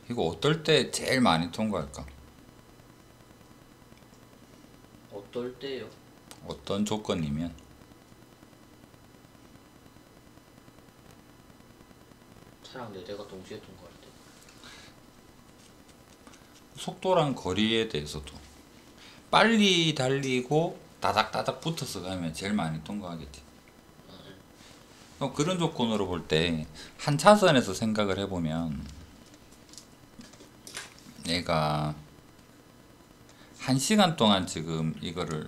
이거 어떨 때 제일 많이 통과할까? 어떨 때요? 어떤 조건이면? 차량 4대가 동시에 통과할 때. 속도랑 거리에 대해서도 빨리 달리고 다닥다닥 붙어서 가면 제일 많이 통과하겠지. 그럼 그런 조건으로 볼 때 한 차선에서 생각을 해보면 얘가 1시간 동안 지금 이거를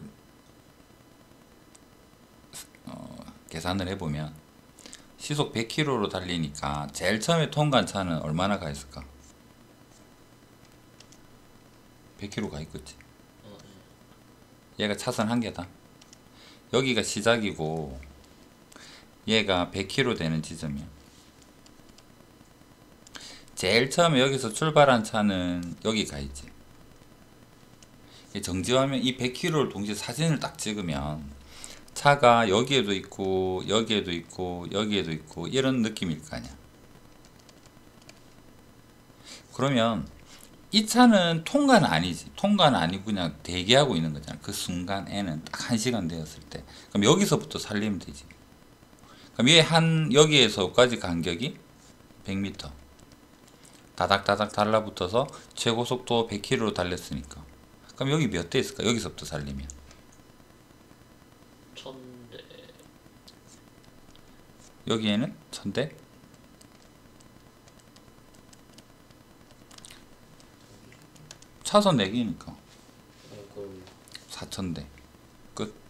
계산을 해보면 시속 100km로 달리니까 제일 처음에 통과한 차는 얼마나 가 있을까? 100km 가 있겠지. 얘가 차선 한 개다. 여기가 시작이고 얘가 100km 되는 지점이야. 제일 처음에 여기서 출발한 차는 여기 가 있지. 정지하면 이 100km를 동시에 사진을 딱 찍으면 차가 여기에도 있고 여기에도 있고 여기에도 있고 이런 느낌일 거 아니야. 그러면 이 차는 통과는 아니지. 통과는 아니고 그냥 대기하고 있는 거잖아. 그 순간에는 딱 1시간 되었을 때. 그럼 여기서부터 살리면 되지. 그럼 얘 여기에서까지 간격이 100m. 다닥다닥 달라붙어서 최고 속도 100km로 달렸으니까. 그럼 여기 몇 대 있을까? 여기서부터 살리면. 1000대. 여기에는 1000대? 차선 4개니까 그럼 4000대. 끝.